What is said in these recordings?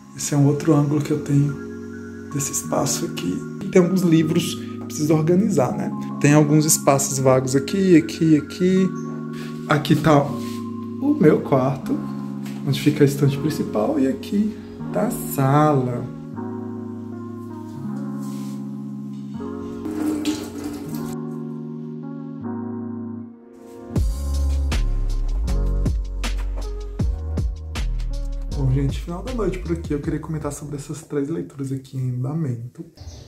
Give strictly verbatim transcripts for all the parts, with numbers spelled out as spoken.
Esse é um outro ângulo que eu tenho desse espaço aqui. Tem alguns livros que preciso organizar, né? Tem alguns espaços vagos aqui, aqui, aqui. Aqui tá o meu quarto, onde fica a estante principal, e aqui tá a sala. Bom, gente, final da noite por aqui. Eu queria comentar sobre essas três leituras aqui em andamento.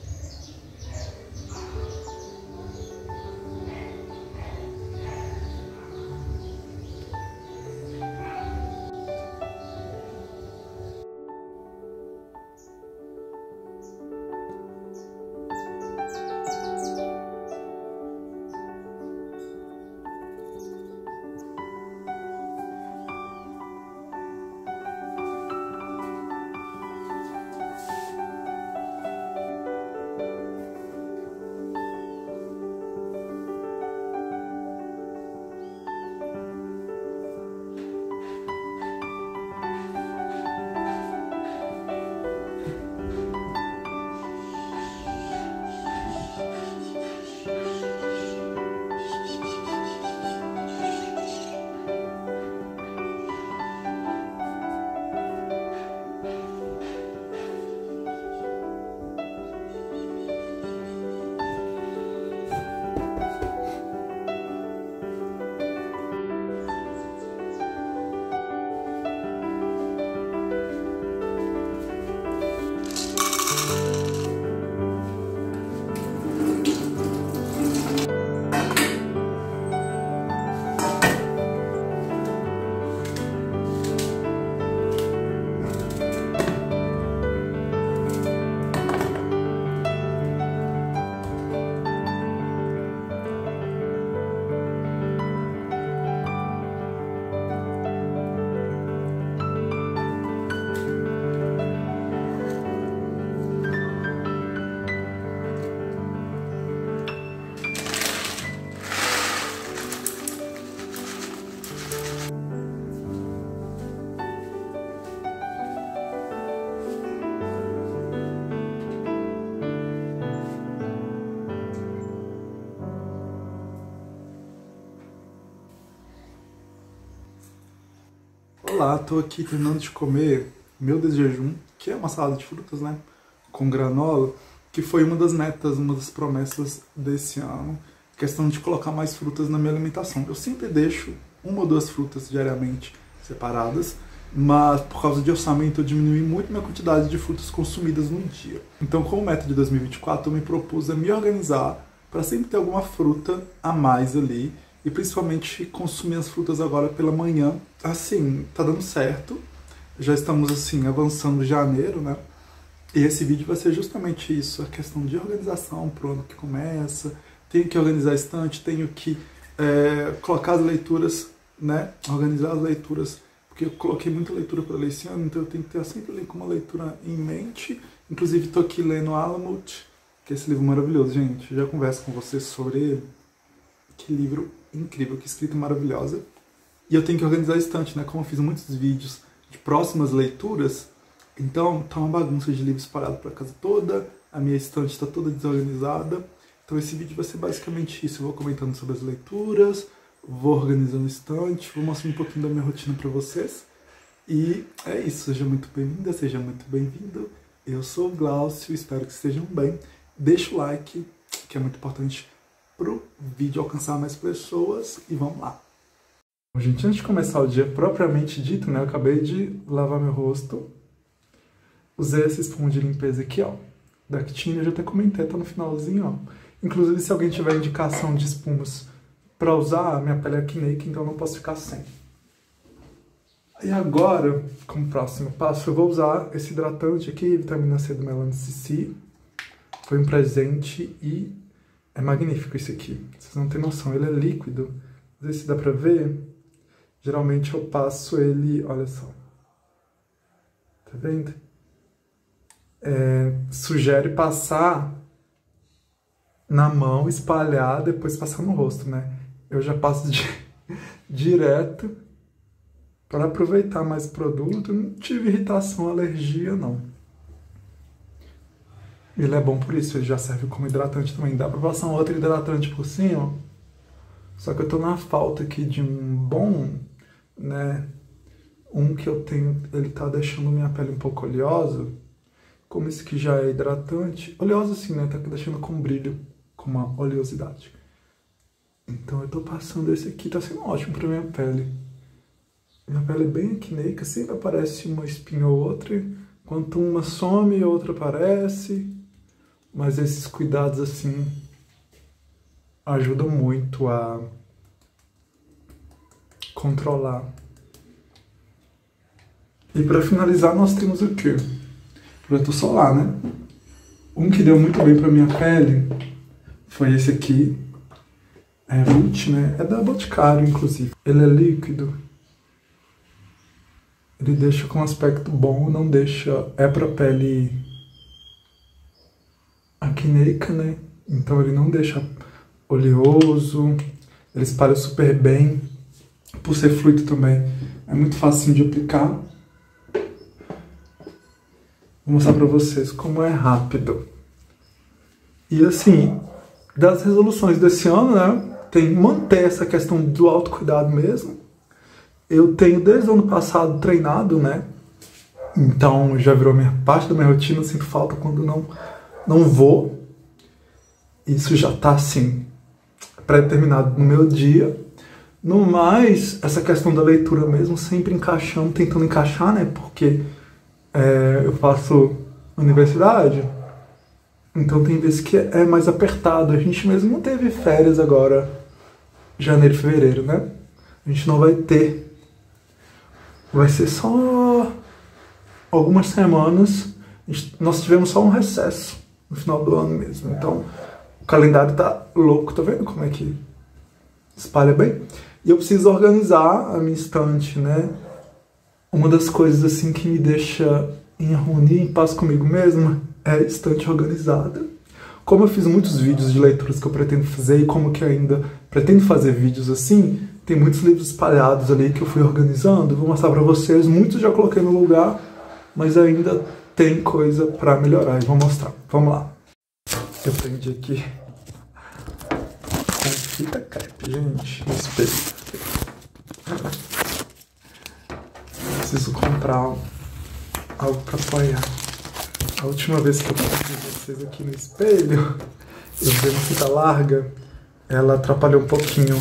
Olá, tô aqui terminando de comer meu desjejum, que é uma salada de frutas, né, com granola, que foi uma das metas, uma das promessas desse ano, questão de colocar mais frutas na minha alimentação. Eu sempre deixo uma ou duas frutas diariamente separadas, mas por causa de orçamento eu diminui muito minha quantidade de frutas consumidas no dia. Então, como meta de dois mil e vinte e quatro, eu me propus a me organizar para sempre ter alguma fruta a mais ali, e principalmente consumir as frutas agora pela manhã. Assim, tá dando certo. Já estamos, assim, avançando janeiro, né? E esse vídeo vai ser justamente isso, a questão de organização pro ano que começa. Tenho que organizar a estante, tenho que é, colocar as leituras, né? Organizar as leituras, porque eu coloquei muita leitura para ler esse ano, então eu tenho que ter sempre ali com uma leitura em mente. Inclusive, tô aqui lendo Alamut, que é esse livro maravilhoso, gente. Eu já converso com vocês sobre ele. Que livro incrível, que escrita maravilhosa. E eu tenho que organizar a estante, né? Como eu fiz muitos vídeos de próximas leituras, então tá uma bagunça de livros espalhado pela casa toda, a minha estante está toda desorganizada. Então esse vídeo vai ser basicamente isso. Eu vou comentando sobre as leituras, vou organizando a estante, vou mostrar um pouquinho da minha rotina para vocês. E é isso, seja muito bem-vinda, seja muito bem-vindo. Eu sou o Glaucio, espero que estejam bem. Deixa o like, que é muito importante para o vídeo alcançar mais pessoas, e vamos lá. Bom, gente, antes de começar o dia propriamente dito, né, eu acabei de lavar meu rosto, usei essa espuma de limpeza aqui, ó, da Actine, eu já até comentei, tá no finalzinho, ó. Inclusive, se alguém tiver indicação de espumas para usar, a minha pele é acneica, então eu não posso ficar sem. E agora, como próximo passo, eu vou usar esse hidratante aqui, vitamina C do Melanie C C. Foi um presente e é magnífico esse aqui, vocês não têm noção, ele é líquido, não sei se dá pra ver, geralmente eu passo ele, olha só, tá vendo? É, sugere passar na mão, espalhar, depois passar no rosto, né? Eu já passo de, direto para aproveitar mais o produto. Não tive irritação, alergia, não. Ele é bom por isso, ele já serve como hidratante também. Dá pra passar um outro hidratante por cima. Só que eu tô na falta aqui de um bom, né? Um que eu tenho, ele tá deixando minha pele um pouco oleosa. Como esse aqui já é hidratante. Oleosa assim, né? Tá deixando com brilho, com uma oleosidade. Então eu tô passando esse aqui, tá sendo ótimo pra minha pele. Minha pele é bem acneica, sempre aparece uma espinha ou outra. Enquanto uma some, outra aparece. Mas esses cuidados assim ajudam muito a controlar. E para finalizar nós temos o quê? Protetor solar, né? Um que deu muito bem para minha pele foi esse aqui. É Root, né? É da Boticário, inclusive. Ele é líquido. Ele deixa com aspecto bom, não deixa... É pra pele acneica, né? Então ele não deixa oleoso. Ele espalha super bem. Por ser fluido também, é muito fácil de aplicar. Vou mostrar pra vocês como é rápido. E assim, das resoluções desse ano, né? Tem manter essa questão do autocuidado mesmo. Eu tenho desde o ano passado treinado, né? Então já virou minha parte da minha rotina, eu sinto falta quando não, não vou. Isso já tá assim, pré-determinado no meu dia. No mais, essa questão da leitura mesmo, sempre encaixando, tentando encaixar, né? Porque é, eu faço universidade, então tem vezes que é mais apertado. A gente mesmo não teve férias agora, janeiro e fevereiro, né? A gente não vai ter. Vai ser só algumas semanas. Nós tivemos só um recesso no final do ano mesmo. Então, o calendário tá louco. Tá vendo como é que espalha bem? E eu preciso organizar a minha estante, né? Uma das coisas assim que me deixa em harmonia, em paz comigo mesmo, é a estante organizada. Como eu fiz muitos vídeos de leituras que eu pretendo fazer e como que ainda pretendo fazer vídeos assim, tem muitos livros espalhados ali que eu fui organizando. Vou mostrar pra vocês. Muitos já coloquei no lugar, mas ainda tem coisa pra melhorar e vou mostrar. Vamos lá. Eu prendi aqui com fita crepe, gente, no espelho. Preciso comprar algo pra apoiar. A última vez que eu prendi vocês aqui no espelho, eu vi uma fita larga, ela atrapalhou um pouquinho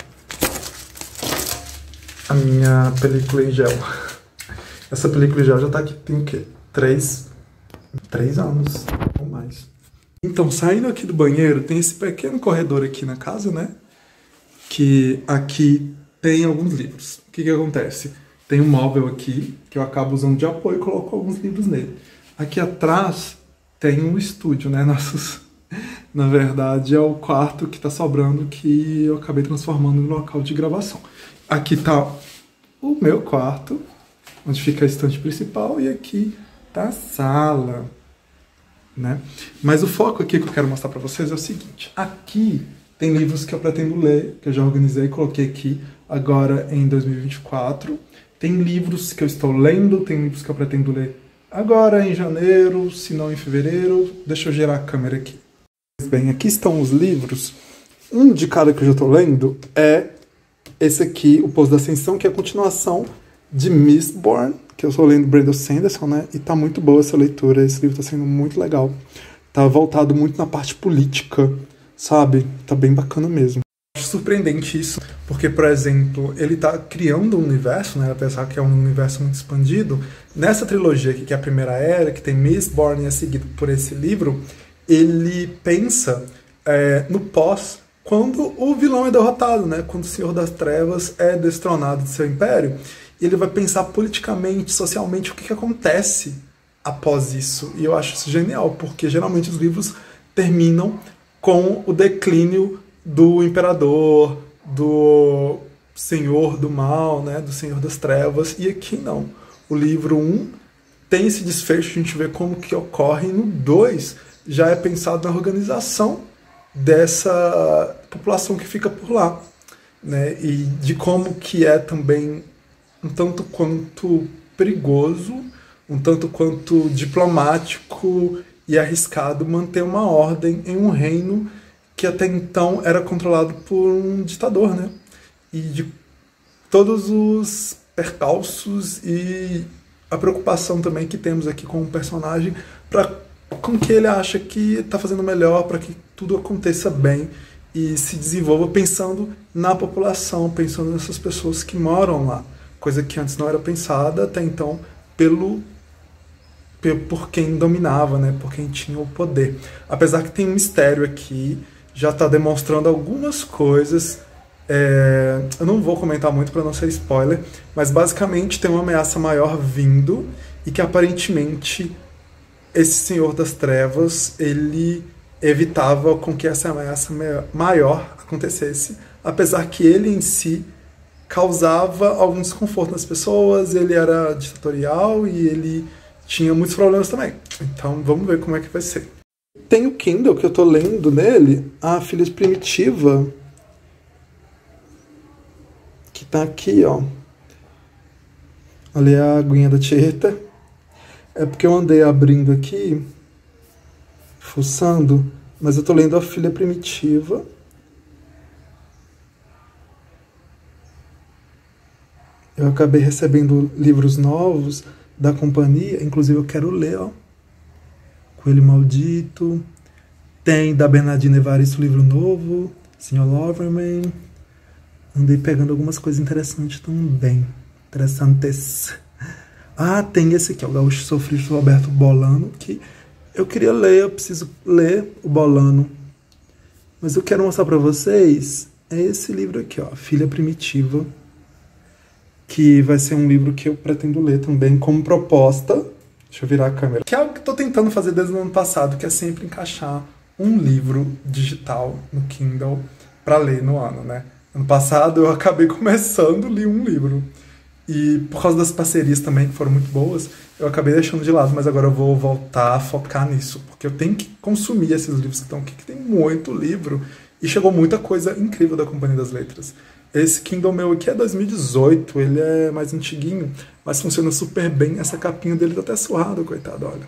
a minha película em gel. Essa película em gel já tá aqui, tem o quê? Três, três anos ou mais. Então, saindo aqui do banheiro, tem esse pequeno corredor aqui na casa, né? Que aqui tem alguns livros. O que que acontece? Tem um móvel aqui, que eu acabo usando de apoio e coloco alguns livros nele. Aqui atrás tem um estúdio, né? Nossos... Na verdade, é o quarto que tá sobrando, que eu acabei transformando no local de gravação. Aqui tá o meu quarto, onde fica a estante principal, e aqui tá a sala, né? Mas o foco aqui que eu quero mostrar pra vocês é o seguinte. Aqui tem livros que eu pretendo ler, que eu já organizei e coloquei aqui agora em dois mil e vinte e quatro. Tem livros que eu estou lendo, tem livros que eu pretendo ler agora em janeiro, se não em fevereiro. Deixa eu girar a câmera aqui. Bem, aqui estão os livros. Um de cada que eu já estou lendo é esse aqui, O Pouso da Ascensão, que é a continuação de Mistborn, que eu estou lendo Brandon Sanderson, né? E tá muito boa essa leitura, esse livro tá sendo muito legal. Tá voltado muito na parte política, sabe? Tá bem bacana mesmo. Acho surpreendente isso, porque, por exemplo, ele tá criando um universo, né? Apesar que é um universo muito expandido. Nessa trilogia aqui, que é a Primeira Era, que tem Mistborn e é seguido por esse livro, ele pensa é, no pós, quando o vilão é derrotado, né? Quando o Senhor das Trevas é destronado de seu império. E ele vai pensar politicamente, socialmente, o que, que acontece após isso. E eu acho isso genial, porque geralmente os livros terminam com o declínio do imperador, do senhor do mal, né? Do Senhor das Trevas. E aqui não. O livro um tem esse desfecho, a gente vê como que ocorre. E no dois já é pensado na organização dessa população que fica por lá, né? E de como que é também um tanto quanto perigoso, um tanto quanto diplomático e arriscado manter uma ordem em um reino que até então era controlado por um ditador, né? E de todos os percalços e a preocupação também que temos aqui com o personagem para com que ele acha que está fazendo melhor para que tudo aconteça bem e se desenvolva pensando na população, pensando nessas pessoas que moram lá, coisa que antes não era pensada até então pelo por quem dominava, né, por quem tinha o poder. Apesar que tem um mistério aqui, já está demonstrando algumas coisas. É, eu não vou comentar muito para não ser spoiler, mas basicamente tem uma ameaça maior vindo e que aparentemente esse Senhor das Trevas ele evitava com que essa ameaça maior acontecesse, apesar que ele em si causava algum desconforto nas pessoas, ele era ditatorial e ele tinha muitos problemas também. Então vamos ver como é que vai ser. Tem o Kindle que eu tô lendo nele, a Filha Primitiva, que tá aqui, ó. Ali é a aguinha da Tieta. É porque eu andei abrindo aqui, fuçando, mas eu tô lendo a Filha Primitiva. Eu acabei recebendo livros novos da companhia, inclusive eu quero ler, ó. Coelho Maldito. Tem da Bernardina Evaristo, livro novo, senhor Loverman. Andei pegando algumas coisas interessantes também. Interessantes. Ah, tem esse aqui, ó, o Gaúcho Sofrido, Roberto Bolano, que eu queria ler, eu preciso ler o Bolano. Mas eu quero mostrar para vocês é esse livro aqui, ó, Filha Primitiva, que vai ser um livro que eu pretendo ler também como proposta. Deixa eu virar a câmera. Que é algo que eu tô tentando fazer desde o ano passado, que é sempre encaixar um livro digital no Kindle para ler no ano, né? Ano passado eu acabei começando, li um livro. E por causa das parcerias também, que foram muito boas, eu acabei deixando de lado, mas agora eu vou voltar a focar nisso, porque eu tenho que consumir esses livros que estão aqui, que tem muito livro, e chegou muita coisa incrível da Companhia das Letras. Esse Kindle meu aqui é dois mil e dezoito, ele é mais antiguinho, mas funciona super bem. Essa capinha dele tá até surrada, coitado, olha.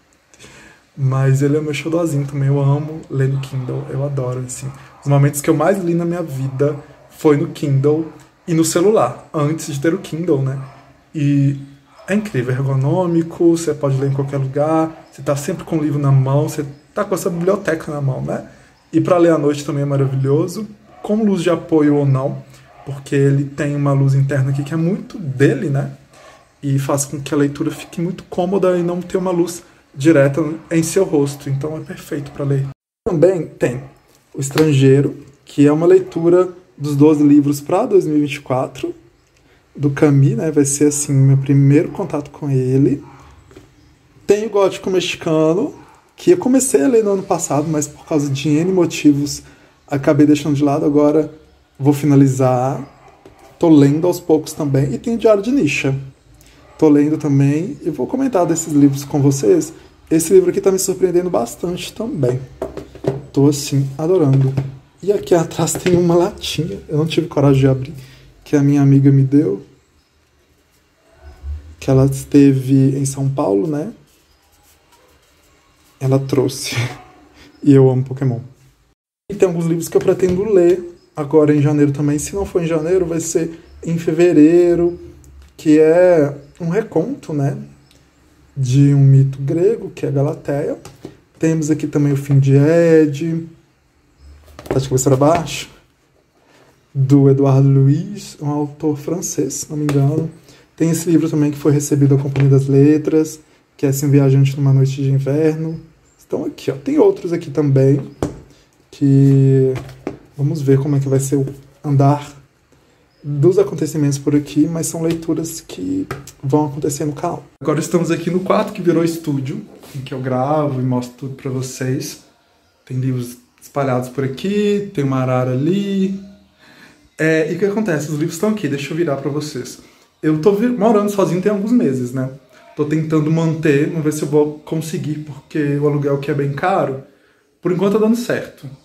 Mas ele é meu xodózinho também, eu amo ler no Kindle, eu adoro, assim. Os momentos que eu mais li na minha vida foi no Kindle e no celular, antes de ter o Kindle, né? E é incrível, é ergonômico, você pode ler em qualquer lugar, você tá sempre com o livro na mão, você tá com essa biblioteca na mão, né? E para ler à noite também é maravilhoso, com luz de apoio ou não, porque ele tem uma luz interna aqui que é muito dele, né? E faz com que a leitura fique muito cômoda e não ter uma luz direta em seu rosto, então é perfeito para ler. Também tem O Estrangeiro, que é uma leitura dos doze livros para dois mil e vinte e quatro, do Camus, né? Vai ser assim meu primeiro contato com ele. Tem o Gótico Mexicano, que eu comecei a ler no ano passado, mas por causa de N motivos acabei deixando de lado. Agora vou finalizar. Tô lendo aos poucos também. E tem o Diário de Nisha. Tô lendo também e vou comentar desses livros com vocês. Esse livro aqui tá me surpreendendo bastante também. Tô assim, adorando. E aqui atrás tem uma latinha, eu não tive coragem de abrir, que a minha amiga me deu. Que ela esteve em São Paulo, né? Ela trouxe. E eu amo Pokémon. E tem alguns livros que eu pretendo ler agora em janeiro também. Se não for em janeiro, vai ser em fevereiro, que é um reconto, né? De um mito grego, que é Galateia. Temos aqui também O Fim de Ed, tá de cabeça para baixo, do Eduardo Luiz, um autor francês, se não me engano. Tem esse livro também que foi recebido da Companhia das Letras, que é Assim, um Viajante numa Noite de Inverno. Estão aqui, ó. Tem outros aqui também, que vamos ver como é que vai ser o andar dos acontecimentos por aqui, mas são leituras que vão acontecer no canal. Agora estamos aqui no quarto que virou estúdio, em que eu gravo e mostro tudo pra vocês. Tem livros espalhados por aqui, tem uma arara ali. É, e o que acontece? Os livros estão aqui, deixa eu virar pra vocês. Eu tô morando sozinho tem alguns meses, né? Tô tentando manter, vamos ver se eu vou conseguir, porque o aluguel aqui é bem caro. Por enquanto tá dando certo.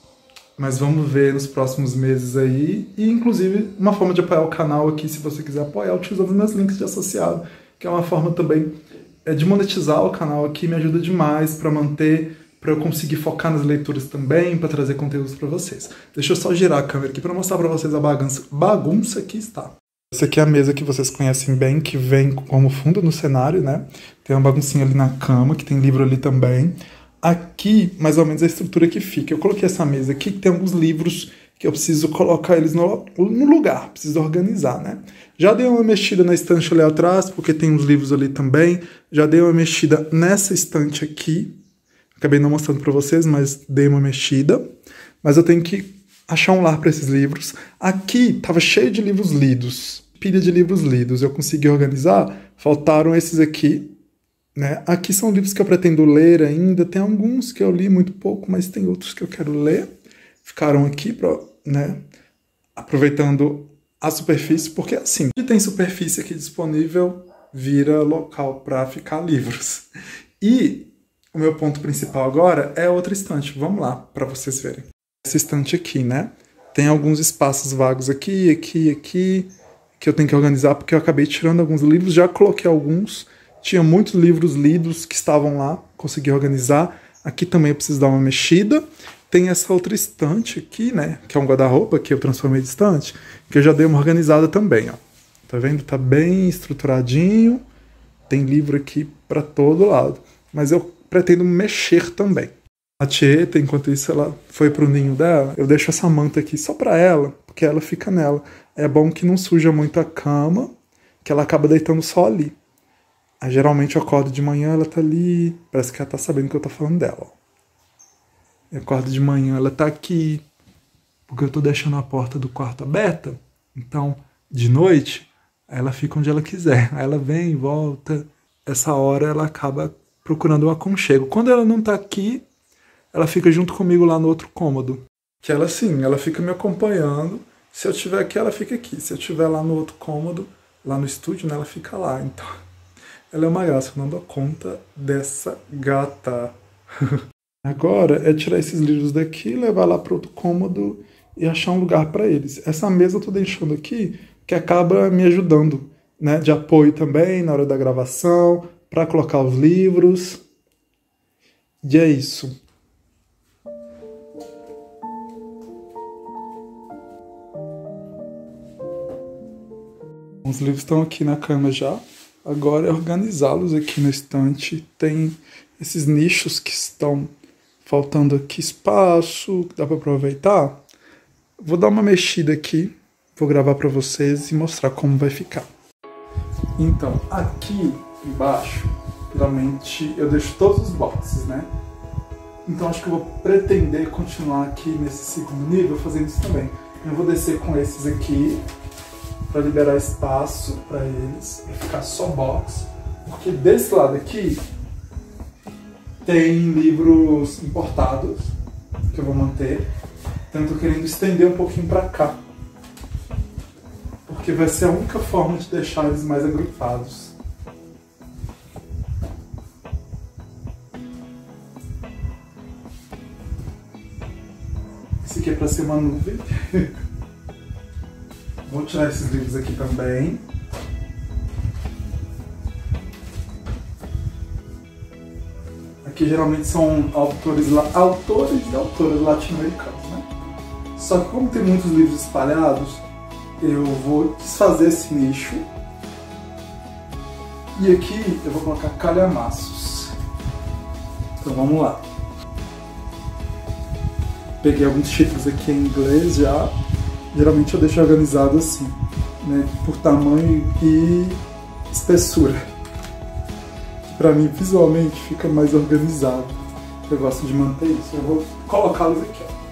Mas vamos ver nos próximos meses aí. E, inclusive, uma forma de apoiar o canal aqui, se você quiser apoiar, utilizando os meus links de associado, que é uma forma também de monetizar o canal aqui, me ajuda demais para manter, para eu conseguir focar nas leituras também, para trazer conteúdos para vocês. Deixa eu só girar a câmera aqui para mostrar para vocês a bagunça, bagunça que está. Essa aqui é a mesa que vocês conhecem bem, que vem como fundo no cenário, né? Tem uma baguncinha ali na cama, que tem livro ali também. Aqui, mais ou menos, a estrutura que fica. Eu coloquei essa mesa aqui, que tem alguns livros que eu preciso colocar eles no, no lugar, preciso organizar, né? Já dei uma mexida na estante ali atrás, porque tem uns livros ali também. Já dei uma mexida nessa estante aqui. Acabei não mostrando para vocês, mas dei uma mexida. Mas eu tenho que achar um lar para esses livros. Aqui estava cheio de livros lidos, pilha de livros lidos. Eu consegui organizar, faltaram esses aqui, né? Aqui são livros que eu pretendo ler ainda. Tem alguns que eu li muito pouco, mas tem outros que eu quero ler. Ficaram aqui, pra, né? Aproveitando a superfície, porque assim, se tem superfície aqui disponível, vira local para ficar livros. E o meu ponto principal agora é outra estante. Vamos lá, para vocês verem. Essa estante aqui, né? Tem alguns espaços vagos aqui, aqui, aqui, que eu tenho que organizar, porque eu acabei tirando alguns livros, já coloquei alguns. Tinha muitos livros lidos que estavam lá, consegui organizar. Aqui também eu preciso dar uma mexida. Tem essa outra estante aqui, né? Que é um guarda-roupa que eu transformei de estante, que eu já dei uma organizada também, ó. Tá vendo? Tá bem estruturadinho. Tem livro aqui para todo lado. Mas eu pretendo mexer também. A Tieta, enquanto isso, ela foi pro ninho dela. Eu deixo essa manta aqui só para ela, porque ela fica nela. É bom que não suja muito a cama, que ela acaba deitando só ali. Aí, geralmente eu acordo de manhã, ela tá ali. Parece que ela tá sabendo que eu tô falando dela, ó. Eu acordo de manhã, ela tá aqui, porque eu tô deixando a porta do quarto aberta. Então, de noite, ela fica onde ela quiser. Aí ela vem e volta. Essa hora ela acaba procurando um aconchego. Quando ela não tá aqui, ela fica junto comigo lá no outro cômodo. Que ela, sim, ela fica me acompanhando. Se eu estiver aqui, ela fica aqui. Se eu estiver lá no outro cômodo, lá no estúdio, né, ela fica lá. Então, ela é uma graça. Eu não dou conta dessa gata. Agora é tirar esses livros daqui, levar lá para outro cômodo e achar um lugar para eles. Essa mesa eu tô deixando aqui, que acaba me ajudando, né, de apoio também na hora da gravação, para colocar os livros. E é isso. Os livros estão aqui na cama já. Agora é organizá-los aqui na estante. Tem esses nichos que estão faltando aqui espaço, que dá para aproveitar. Vou dar uma mexida aqui, vou gravar para vocês e mostrar como vai ficar. Então, aqui embaixo, geralmente eu deixo todos os boxes, né? Então acho que eu vou pretender continuar aqui nesse segundo nível fazendo isso também. Eu vou descer com esses aqui, para liberar espaço para eles, para ficar só box. Porque desse lado aqui tem livros importados que eu vou manter. Então eu tô querendo estender um pouquinho para cá, porque vai ser a única forma de deixar eles mais agrupados. Esse aqui é para ser uma nuvem. Vou tirar esses livros aqui também. Aqui geralmente são autores, autores e autoras latino-americanos, né? Só que como tem muitos livros espalhados, eu vou desfazer esse nicho. E aqui eu vou colocar calhamaços. Então vamos lá. Peguei alguns títulos aqui em inglês já. Geralmente eu deixo organizado assim, né, por tamanho e espessura. Que pra mim visualmente fica mais organizado. Eu gosto de manter isso. Eu vou colocá-los aqui, ó.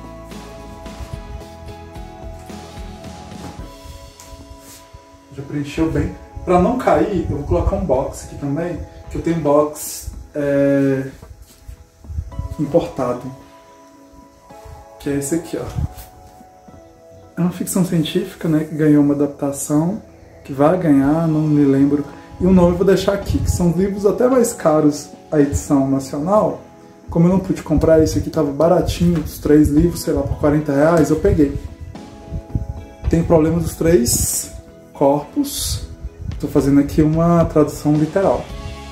Já preencheu bem. Pra não cair, eu vou colocar um box aqui também, que eu tenho um box é, importado. Que é esse aqui, ó. É uma ficção científica, né, que ganhou uma adaptação, que vai ganhar, não me lembro. E o nome eu vou deixar aqui, que são livros até mais caros a edição nacional, Como eu não pude comprar, esse aqui tava baratinho, os três livros, sei lá, por quarenta reais, eu peguei. Tem problema dos três corpos. Tô fazendo aqui uma tradução literal.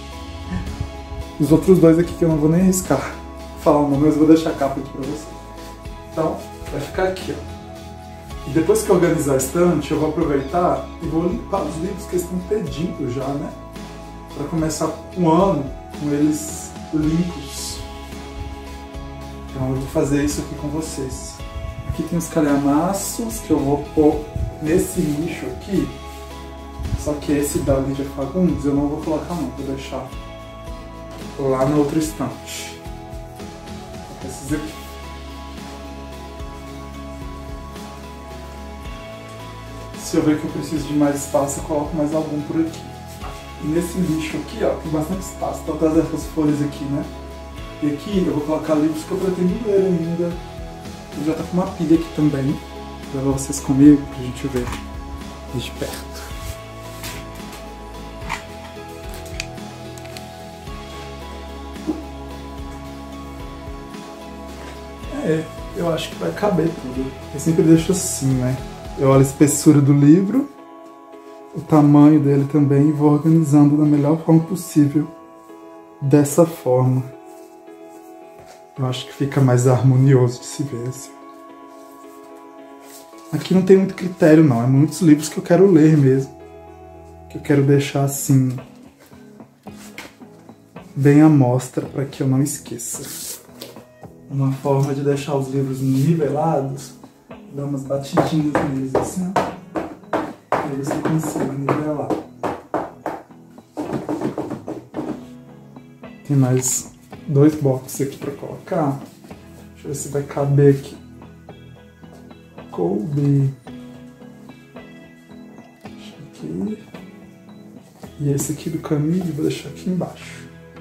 Os outros dois aqui que eu não vou nem arriscar falar o nome, mas eu vou deixar a capa aqui pra você. Então, vai ficar aqui, ó. E depois que eu organizar a estante, eu vou aproveitar e vou limpar os livros que estão pedindo já, né? Pra começar um ano com eles limpos. Então eu vou fazer isso aqui com vocês. Aqui tem os calhamaços que eu vou pôr nesse nicho aqui. Só que esse da Lídia Fagundes eu não vou colocar não, vou deixar lá na outra estante. Esses aqui. Se eu ver que eu preciso de mais espaço, eu coloco mais algum por aqui. E nesse nicho aqui, ó, tem bastante espaço. Então trazer essas folhas aqui, né? E aqui eu vou colocar livros que eu pretendo ler ainda. Eu já tá com uma pilha aqui também. Vou levar vocês comigo pra gente ver de perto. É, eu acho que vai caber tudo. Eu sempre deixo assim, né? Eu olho a espessura do livro, o tamanho dele também, e vou organizando da melhor forma possível. Dessa forma. Eu acho que fica mais harmonioso de se ver assim. Aqui não tem muito critério não, é muitos livros que eu quero ler mesmo. Que eu quero deixar assim, bem à mostra, para que eu não esqueça. Uma forma de deixar os livros nivelados, dar umas batidinhas neles assim, ó. Aí você consegue nivelar. Tem mais dois boxes aqui pra colocar. Deixa eu ver se vai caber aqui. Coube. Deixa aqui. E esse aqui do caminho eu vou deixar aqui embaixo.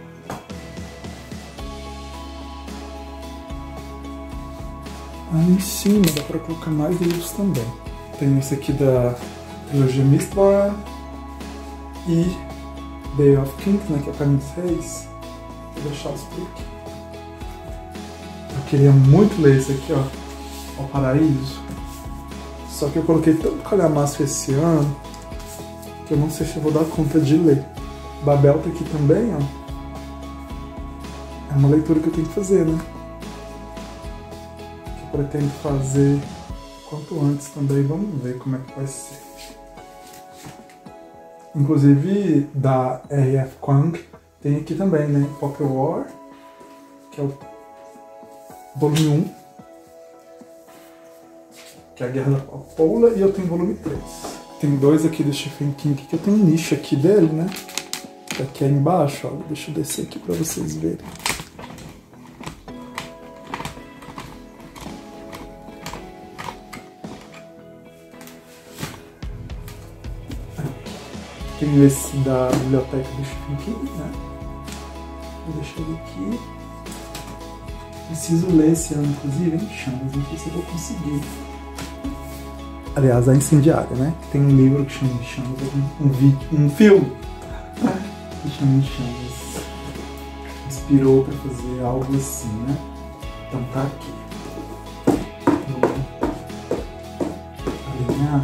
Aí em cima dá pra colocar mais livros também. Tem esse aqui da trilogia Mistborn e Day of Kings, né, que é o Caminho dos Reis. Vou deixar os por aqui. Eu queria muito ler esse aqui, ó, O Paraíso. Só que eu coloquei tanto calhamaço esse ano que eu não sei se eu vou dar conta de ler. Babel tá aqui também, ó. É uma leitura que eu tenho que fazer, né? Pretendo fazer quanto antes também, vamos ver como é que vai ser. Inclusive da R F Kuang tem aqui também, né? Poker War, que é o volume um, que é a Guerra da Papoula, e eu tenho volume três. Tem dois aqui do Stephen King que eu tenho um nicho aqui dele, né? Aqui é embaixo, ó. Deixa eu descer aqui para vocês verem. Tem esse da biblioteca do Stephen King, né? Vou deixar ele aqui. Preciso ler esse ano, inclusive, em Chamas. Não sei se eu vou conseguir. Aliás, a Incendiária, né? Tem um livro que chama Em Chamas, um, vídeo, um filme que chama Em Chamas. Inspirou para fazer algo assim, né? Então tá aqui. Vou alinhar.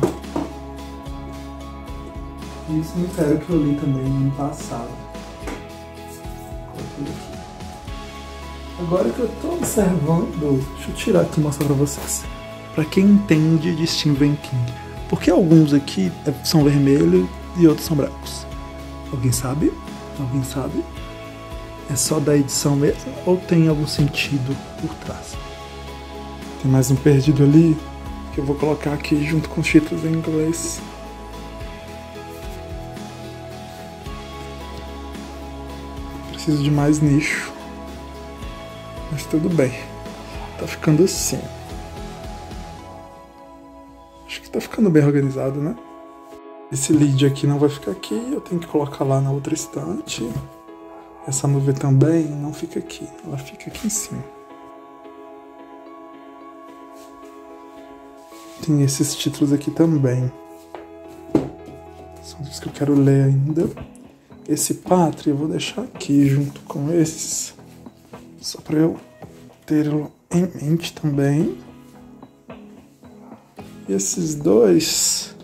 Isso me sério que eu li também no ano passado. Coloquei aqui. Agora que eu tô observando, deixa eu tirar aqui e mostrar pra vocês. Pra quem entende de Stephen King, por que alguns aqui são vermelhos e outros são brancos? Alguém sabe? Alguém sabe? É só da edição mesmo ou tem algum sentido por trás? Tem mais um perdido ali que eu vou colocar aqui junto com os títulos em inglês. Preciso de mais nicho, mas tudo bem, tá ficando assim. Acho que tá ficando bem organizado, né? Esse lead aqui não vai ficar aqui, eu tenho que colocar lá na outra estante. Essa nuvem também não fica aqui, ela fica aqui em cima. Tem esses títulos aqui também. São os que eu quero ler ainda. Esse Pátria eu vou deixar aqui junto com esses. Só para eu ter em mente também. E esses dois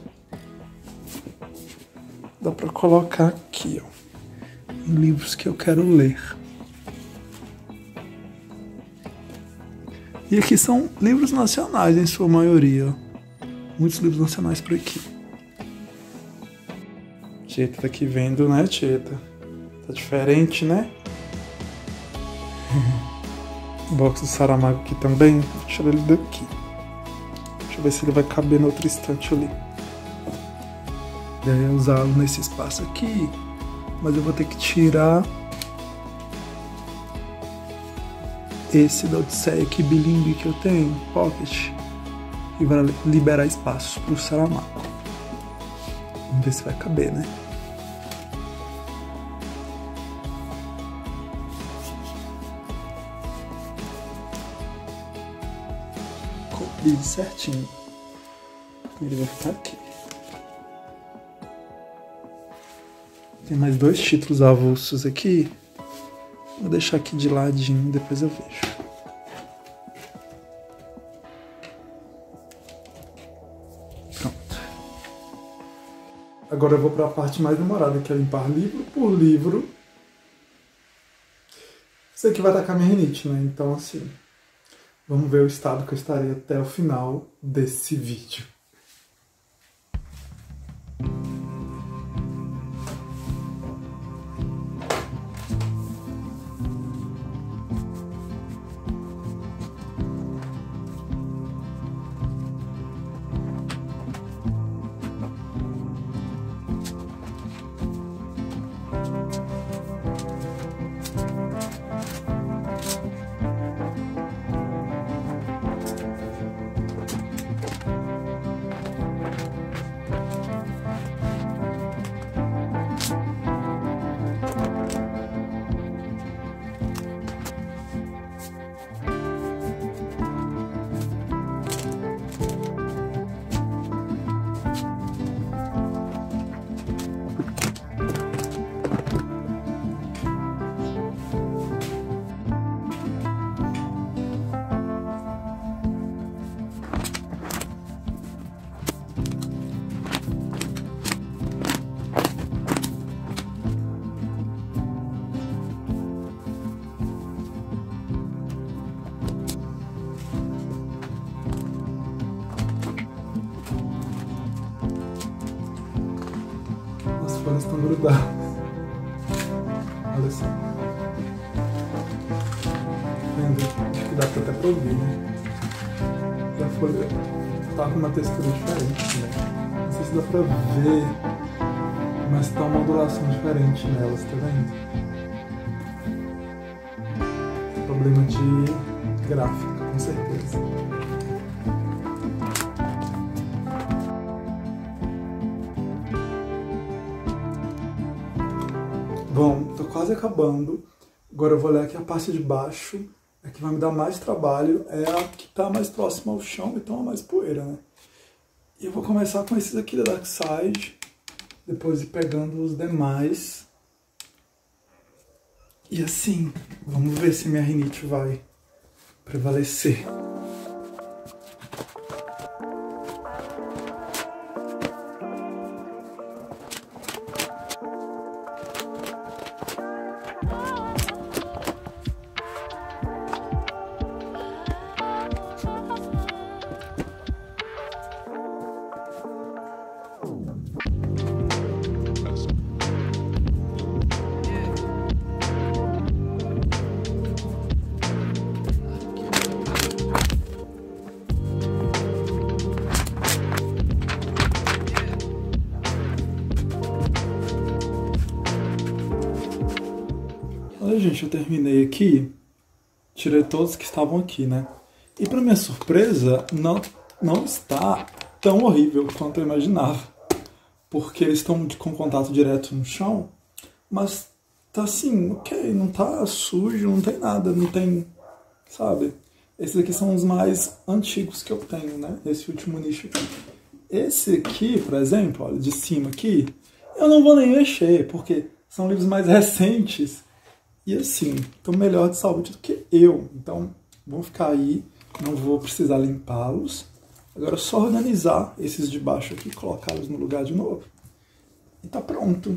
dá para colocar aqui, ó, em livros que eu quero ler. E aqui são livros nacionais em sua maioria. Muitos livros nacionais por aqui. Tieta tá aqui vendo, né, Tieta? Tá diferente, né? O box do Saramago aqui também. Deixa eu ver ele daqui. Deixa eu ver se ele vai caber no outro estante ali. Daí eu usá-lo nesse espaço aqui. Mas eu vou ter que tirar esse da Odisseia aqui bilíngue que eu tenho, Pocket. E vai liberar espaço pro Saramago. Vamos ver se vai caber, né? Coube certinho. Ele vai ficar aqui. Tem mais dois títulos avulsos aqui. Vou deixar aqui de ladinho, depois eu vejo. Pronto. Agora eu vou para a parte mais demorada, que é limpar livro por livro. Isso aqui vai atacar minha rinite, né? Então, assim, vamos ver o estado que eu estarei até o final desse vídeo. Folhas estão grudadas. Olha só. Vendo? Acho que dá pra até pra ouvir, né? E a folha tá com uma textura diferente, né? Não sei se dá pra ver, mas tá uma ondulação diferente nelas, tá vendo? Problema de gráfica, com certeza. Bom, tô quase acabando. Agora eu vou ler aqui a parte de baixo. A que vai me dar mais trabalho é a que tá mais próxima ao chão e toma mais poeira, né? E eu vou começar com esses aqui da Dark Side. Depois ir pegando os demais. E assim, vamos ver se minha rinite vai prevalecer. Olha, gente, eu terminei aqui, tirei todos que estavam aqui, né? E pra minha surpresa, não, não está tão horrível quanto eu imaginava. Porque eles estão com contato direto no chão, mas tá assim, ok, não tá sujo, não tem nada, não tem, sabe? Esses aqui são os mais antigos que eu tenho, né? Esse último nicho aqui. Esse aqui, por exemplo, olha, de cima aqui, eu não vou nem mexer, porque são livros mais recentes. E assim, estão melhor de saúde do que eu. Então, vão ficar aí, não vou precisar limpá-los. Agora é só organizar esses de baixo aqui, colocá-los no lugar de novo. E tá pronto.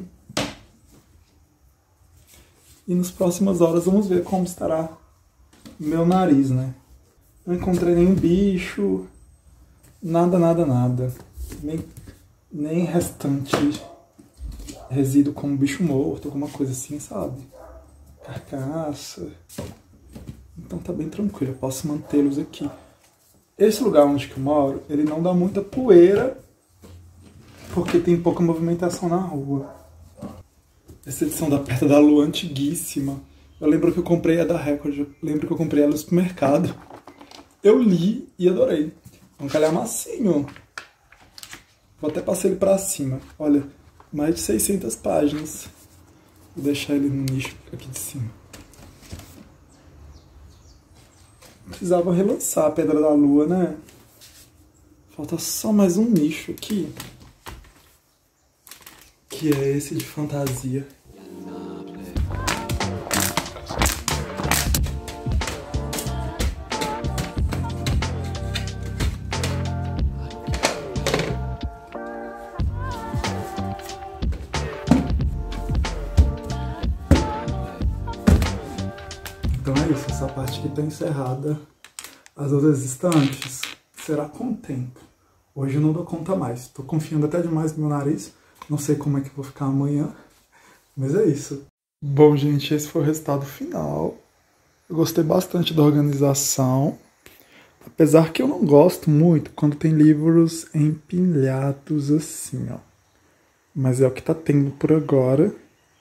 E nas próximas horas vamos ver como estará meu nariz, né? Não encontrei nenhum bicho, nada, nada, nada. Nem, nem restante resíduo como bicho morto, alguma coisa assim, sabe? Carcaça. Então tá bem tranquilo, eu posso mantê-los aqui. Esse lugar onde que eu moro, ele não dá muita poeira, porque tem pouca movimentação na rua. Essa edição da Perto da Lua, antiguíssima. Eu lembro que eu comprei a da Record, eu lembro que eu comprei ela no supermercado. Eu li e adorei. É um calhamacinho. Vou até passar ele pra cima. Olha, mais de seiscentas páginas. Vou deixar ele no nicho aqui de cima. Precisava relançar a Pedra da Lua, né? Falta só mais um nicho aqui. Que é esse de fantasia. Então é isso, essa parte aqui está encerrada. As outras estantes será com o tempo. Hoje eu não dou conta mais. Estou confiando até demais no meu nariz. Não sei como é que eu vou ficar amanhã. Mas é isso. Bom, gente, esse foi o resultado final. Eu gostei bastante da organização. Apesar que eu não gosto muito quando tem livros empilhados assim, ó. Mas é o que tá tendo por agora.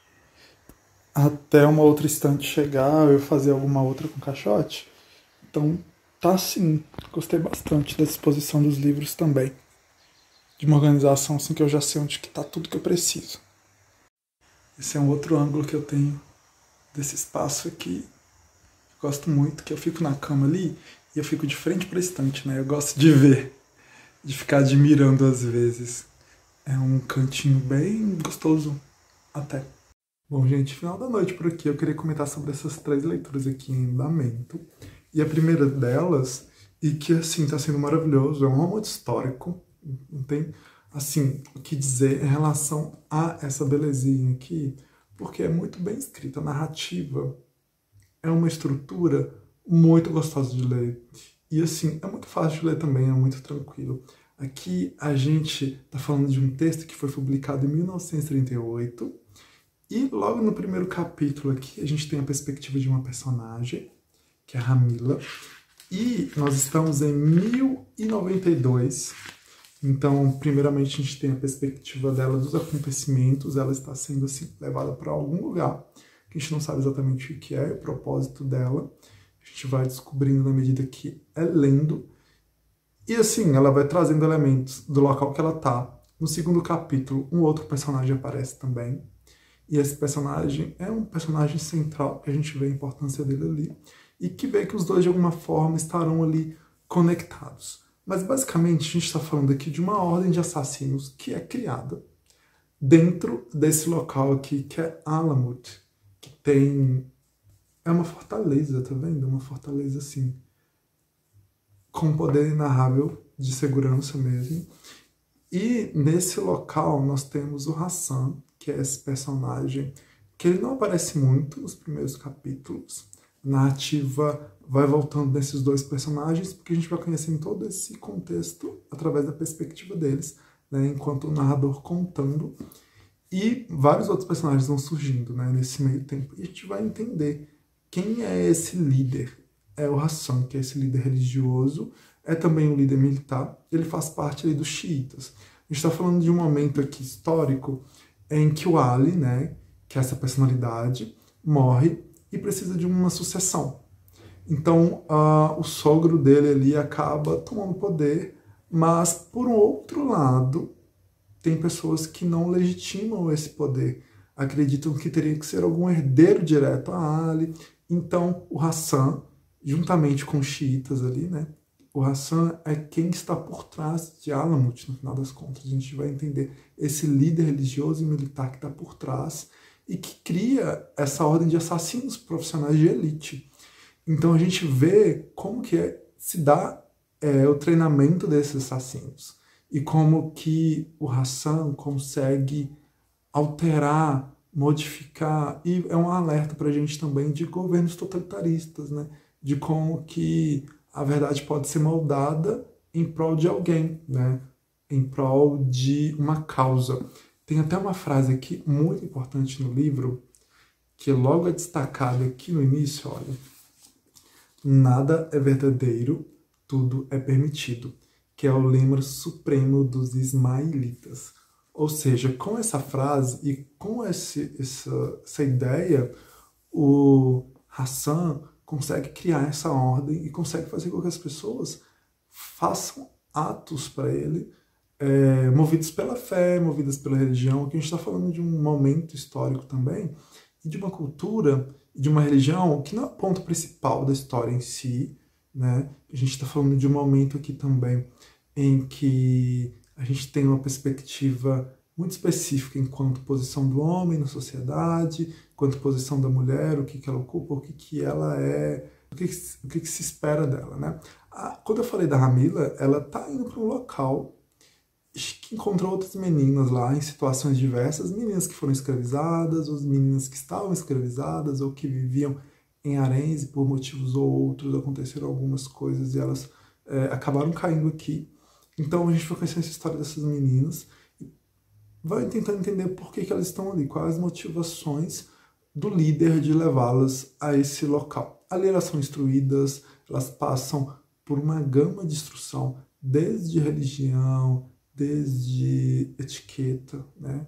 Até uma outra estante chegar, eu fazer alguma outra com caixote. Então, tá assim. Gostei bastante da disposição dos livros também. De uma organização assim que eu já sei onde que tá tudo que eu preciso. Esse é um outro ângulo que eu tenho desse espaço aqui. Gosto muito, que eu fico na cama ali e eu fico de frente para a estante, né? Eu gosto de ver, de ficar admirando às vezes. É um cantinho bem gostoso até. Bom, gente, final da noite por aqui. Eu queria comentar sobre essas três leituras aqui em andamento. E a primeira delas, e que assim está sendo maravilhoso, é um romance histórico. Não tem, assim, o que dizer em relação a essa belezinha aqui, porque é muito bem escrita, a narrativa é uma estrutura muito gostosa de ler. E assim, é muito fácil de ler também, é muito tranquilo. Aqui a gente está falando de um texto que foi publicado em mil novecentos e trinta e oito, e logo no primeiro capítulo aqui a gente tem a perspectiva de uma personagem, que é a Ramila, e nós estamos em mil e noventa e dois. Então, primeiramente, a gente tem a perspectiva dela dos acontecimentos, ela está sendo assim, levada para algum lugar, que a gente não sabe exatamente o que é, o propósito dela. A gente vai descobrindo na medida que é lendo. E assim, ela vai trazendo elementos do local que ela está. No segundo capítulo, um outro personagem aparece também. E esse personagem é um personagem central, que a gente vê a importância dele ali, e que vê que os dois, de alguma forma, estarão ali conectados. Mas, basicamente, a gente está falando aqui de uma ordem de assassinos que é criada dentro desse local aqui, que é Alamut, que tem... é uma fortaleza, tá vendo? Uma fortaleza, assim, com poder inarrável de segurança mesmo. E, nesse local, nós temos o Hassan, que é esse personagem que ele não aparece muito nos primeiros capítulos. A narrativa vai voltando nesses dois personagens, porque a gente vai conhecendo todo esse contexto através da perspectiva deles, né, enquanto o narrador contando, e vários outros personagens vão surgindo, né, nesse meio tempo. E a gente vai entender quem é esse líder. É o Hassan, que é esse líder religioso, é também um líder militar, ele faz parte ali dos xiitas. A gente está falando de um momento aqui histórico em que o Ali, né, que é essa personalidade, morre e precisa de uma sucessão. Então, uh, o sogro dele ali acaba tomando poder, mas, por um outro lado, tem pessoas que não legitimam esse poder, acreditam que teria que ser algum herdeiro direto a Ali. Então, o Hassan, juntamente com os xiitas ali, né, o Hassan é quem está por trás de Alamut, no final das contas. A gente vai entender esse líder religioso e militar que está por trás e que cria essa ordem de assassinos profissionais de elite. Então a gente vê como que é, se dá é, o treinamento desses assassinos e como que o Hassan consegue alterar, modificar, e é um alerta para a gente também de governos totalitaristas, né? De como que a verdade pode ser moldada em prol de alguém, né? Em prol de uma causa. Tem até uma frase aqui muito importante no livro, que logo é destacada aqui no início, olha. Nada é verdadeiro, tudo é permitido, que é o lema supremo dos ismaelitas. Ou seja, com essa frase e com esse, essa, essa ideia, o Hassan consegue criar essa ordem e consegue fazer com que as pessoas façam atos para ele, é, movidos pela fé, movidas pela religião, que a gente está falando de um momento histórico também, e de uma cultura, de uma religião que não é o ponto principal da história em si, né? A gente está falando de um momento aqui também em que a gente tem uma perspectiva muito específica enquanto posição do homem na sociedade, enquanto posição da mulher, o que, que ela ocupa, o que, que ela é, o que, que, o que, que se espera dela, né? Ah, quando eu falei da Ramila, ela está indo para um local que encontrou outras meninas lá em situações diversas, meninas que foram escravizadas, ou meninas que estavam escravizadas, ou que viviam em haréns e por motivos ou outros aconteceram algumas coisas e elas é, acabaram caindo aqui. Então a gente vai conhecer essa história dessas meninas, vai tentar entender por que, que elas estão ali, quais as motivações do líder de levá-las a esse local. Ali elas são instruídas, elas passam por uma gama de instrução, desde religião, desde etiqueta, né?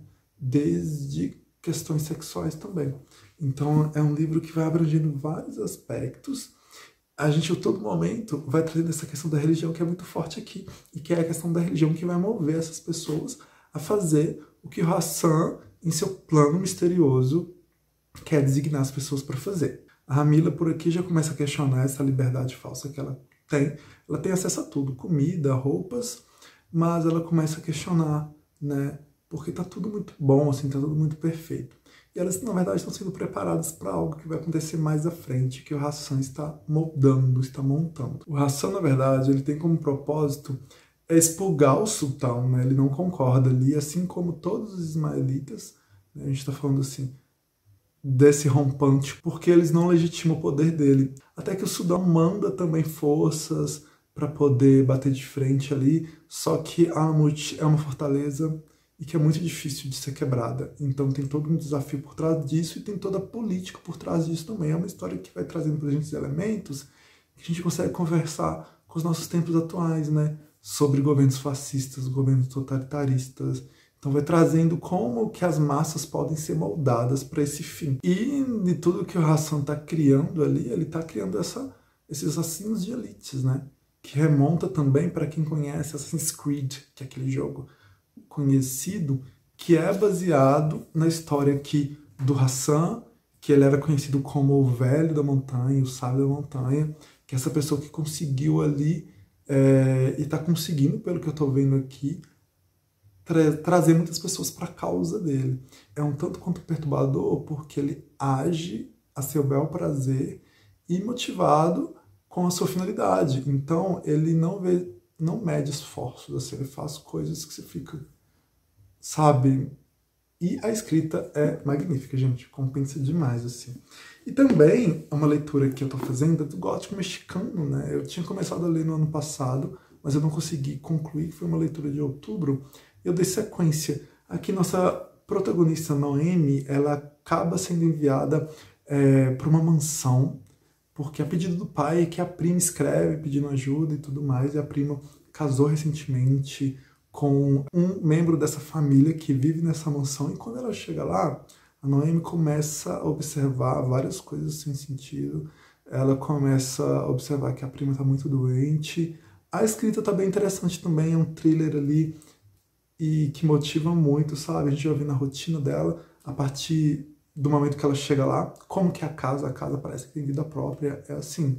Desde questões sexuais também. Então é um livro que vai abrangendo vários aspectos. A gente, a todo momento, vai trazendo essa questão da religião que é muito forte aqui, e que é a questão da religião que vai mover essas pessoas a fazer o que o Hassan, em seu plano misterioso, quer designar as pessoas para fazer. A Ramila, por aqui, já começa a questionar essa liberdade falsa que ela tem. Ela tem acesso a tudo, comida, roupas, mas ela começa a questionar, né? Porque tá tudo muito bom, assim, tá tudo muito perfeito. E elas, na verdade, estão sendo preparadas para algo que vai acontecer mais à frente, que o Hassan está moldando, está montando. O Hassan, na verdade, ele tem como propósito é expurgar o sultão, né? Ele não concorda ali, assim como todos os ismaelitas, né? A gente está falando assim, desse rompante, porque eles não legitimam o poder dele. Até que o Sudão manda também forças para poder bater de frente ali, só que Amut é uma fortaleza e que é muito difícil de ser quebrada. Então tem todo um desafio por trás disso e tem toda a política por trás disso também. É uma história que vai trazendo para a gente elementos que a gente consegue conversar com os nossos tempos atuais, né? Sobre governos fascistas, governos totalitaristas. Então vai trazendo como que as massas podem ser moldadas para esse fim. E de tudo que o Hassan está criando ali, ele está criando essa, esses assassinos de elites, né? Que remonta também para quem conhece Assassin's Creed, que é aquele jogo conhecido, que é baseado na história aqui do Hassan, que ele era conhecido como o velho da montanha, o sábio da montanha, que é essa pessoa que conseguiu ali, é, e está conseguindo, pelo que eu estou vendo aqui, tra trazer muitas pessoas para a causa dele. É um tanto quanto perturbador, porque ele age a seu bel prazer e motivado com a sua finalidade. Então, ele não vê, não mede esforços, assim, ele faz coisas que você fica, sabe? E a escrita é magnífica, gente, compensa demais, assim. E também, é uma leitura que eu tô fazendo do gótico mexicano, né? Eu tinha começado a ler no ano passado, mas eu não consegui concluir, foi uma leitura de outubro. Eu dei sequência. Aqui, nossa protagonista, Noemi, ela acaba sendo enviada é, para uma mansão, porque a pedido do pai, que a prima escreve pedindo ajuda e tudo mais, e a prima casou recentemente com um membro dessa família que vive nessa mansão, e quando ela chega lá, a Noemi começa a observar várias coisas sem sentido, ela começa a observar que a prima está muito doente, a escrita está bem interessante também, é um thriller ali, e que motiva muito, sabe? A gente vai vendo a rotina dela, a partir do momento que ela chega lá, como que é a casa, a casa parece que tem vida própria, é assim,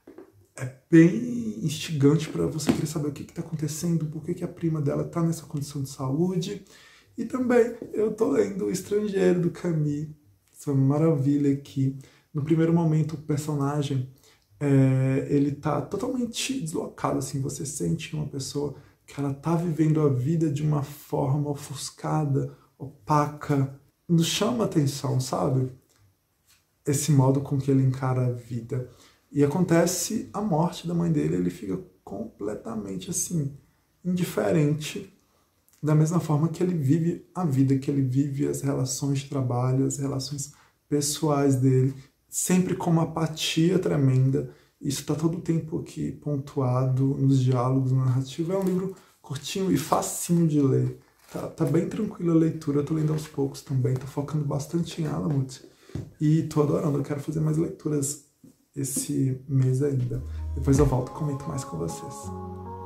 é bem instigante para você querer saber o que está acontecendo, por que, que a prima dela está nessa condição de saúde. E também eu tô lendo O Estrangeiro, do Camus, essa maravilha aqui. No primeiro momento, o personagem, é, ele tá totalmente deslocado, assim, você sente uma pessoa que ela tá vivendo a vida de uma forma ofuscada, opaca, nos chama atenção, sabe? Esse modo com que ele encara a vida. E acontece a morte da mãe dele, ele fica completamente, assim, indiferente, da mesma forma que ele vive a vida, que ele vive as relações de trabalho, as relações pessoais dele, sempre com uma apatia tremenda. Isso está todo o tempo aqui pontuado nos diálogos, na narrativa. É um livro curtinho e facinho de ler. Tá, tá bem tranquila a leitura, eu tô lendo aos poucos também, tô focando bastante em Alamut. E tô adorando, eu quero fazer mais leituras esse mês ainda. Depois eu volto e comento mais com vocês.